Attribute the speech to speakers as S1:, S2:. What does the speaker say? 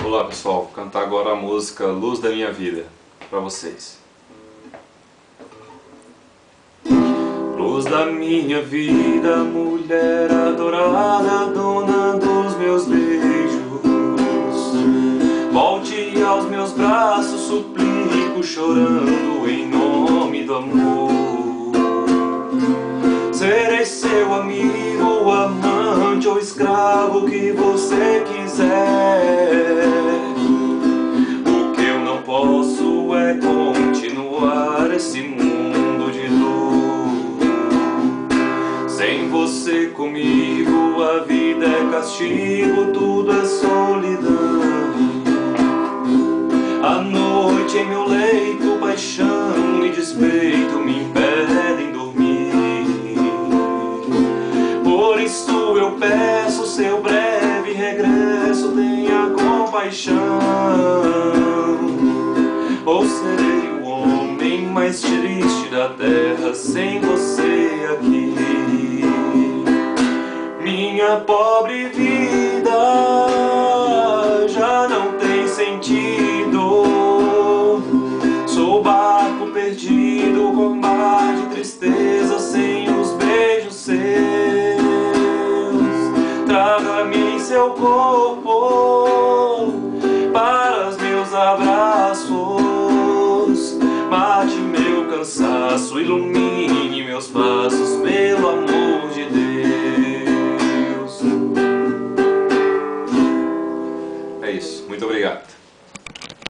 S1: Olá pessoal, vou cantar agora a música Luz da Minha Vida para vocês. Luz da minha vida, mulher adorada, dona dos meus beijos, volte aos meus braços, suplico, chorando em nome do amor. Serei seu amigo, amante ou escravo que você quiser. O que eu não posso é continuar esse mundo de dor. Sem você comigo a vida é castigo, tudo é solidão. A noite em meu leito, paixão e despeito me impedem dormir. Por isso eu peço seu breve regresso, tenha compaixão. Ou serei o homem mais triste da terra sem você aqui. Minha pobre vida já não tem sentido. Sou barco perdido com mar de tristeza, sem os beijos seus. Traga-me em seu corpo para os meus abraços. Mate meu cansaço, ilumine meus passos.